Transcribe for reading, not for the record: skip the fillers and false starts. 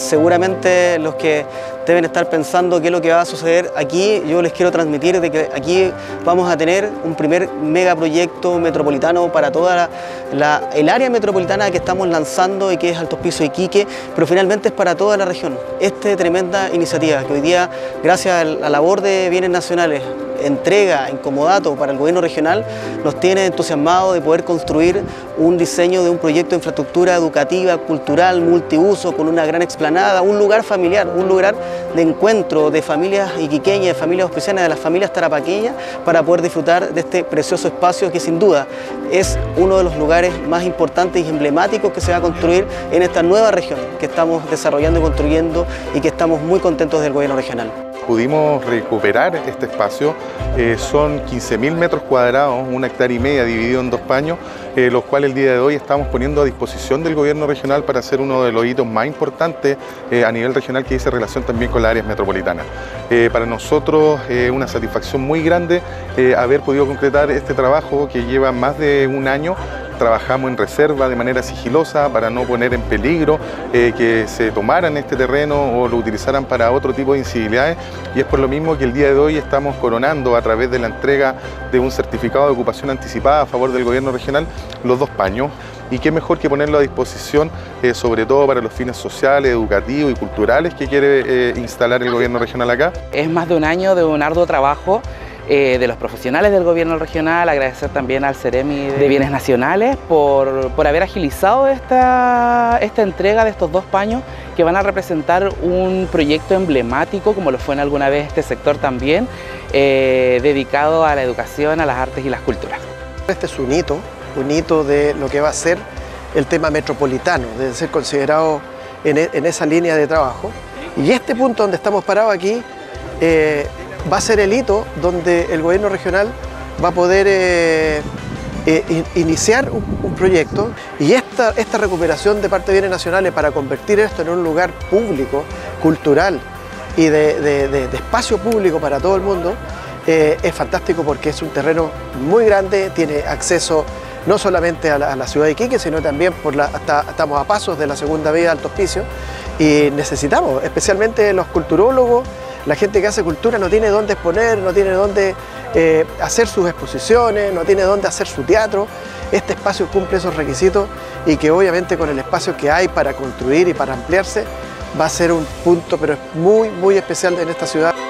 seguramente los que deben estar pensando qué es lo que va a suceder aquí, yo les quiero transmitir de que aquí vamos a tener un primer megaproyecto metropolitano para toda el área metropolitana que estamos lanzando y que es Alto Hospicio Iquique, pero finalmente es para toda la región. Esta tremenda iniciativa que hoy día, gracias a la labor de bienes nacionales, entrega en comodato para el gobierno regional, nos tiene entusiasmados de poder construir un diseño de un proyecto de infraestructura educativa, cultural, multiuso, con una gran explanada, un lugar familiar, un lugar de encuentro de familias iquiqueñas, de familias auspicianas, de las familias tarapaqueñas, para poder disfrutar de este precioso espacio que sin duda es uno de los lugares más importantes y emblemáticos que se va a construir en esta nueva región que estamos desarrollando y construyendo y que estamos muy contentos del gobierno regional. Pudimos recuperar este espacio, son 15.000 metros cuadrados, 1,5 hectáreas dividido en 2 paños, los cuales el día de hoy estamos poniendo a disposición del gobierno regional para hacer uno de los hitos más importantes a nivel regional que dice relación también con las áreas metropolitanas. Para nosotros es una satisfacción muy grande haber podido concretar este trabajo que lleva más de un año. Trabajamos en reserva de manera sigilosa para no poner en peligro que se tomaran este terreno o lo utilizaran para otro tipo de incivilidades, y es por lo mismo que el día de hoy estamos coronando a través de la entrega de un certificado de ocupación anticipada a favor del gobierno regional los 2 paños. Y qué mejor que ponerlo a disposición, sobre todo para los fines sociales, educativos y culturales que quiere instalar el gobierno regional acá. Es más de un año de un arduo trabajo de los profesionales del gobierno regional, agradecer también al Ceremi de Bienes Nacionales por haber agilizado esta entrega de estos 2 paños que van a representar un proyecto emblemático, como lo fue en alguna vez este sector también, dedicado a la educación, a las artes y las culturas. Este es un hito de lo que va a ser el tema metropolitano, de ser considerado en esa línea de trabajo. Y este punto donde estamos parados aquí va a ser el hito donde el gobierno regional va a poder iniciar un proyecto, y esta recuperación de parte de bienes nacionales para convertir esto en un lugar público, cultural y de espacio público para todo el mundo es fantástico, porque es un terreno muy grande, tiene acceso no solamente a la ciudad de Iquique, sino también estamos a pasos de la segunda vía de Alto Hospicio, y necesitamos, especialmente los culturólogos, la gente que hace cultura no tiene dónde exponer, no tiene dónde hacer sus exposiciones, no tiene dónde hacer su teatro. Este espacio cumple esos requisitos, y que obviamente con el espacio que hay para construir y para ampliarse va a ser un punto pero muy, muy especial en esta ciudad.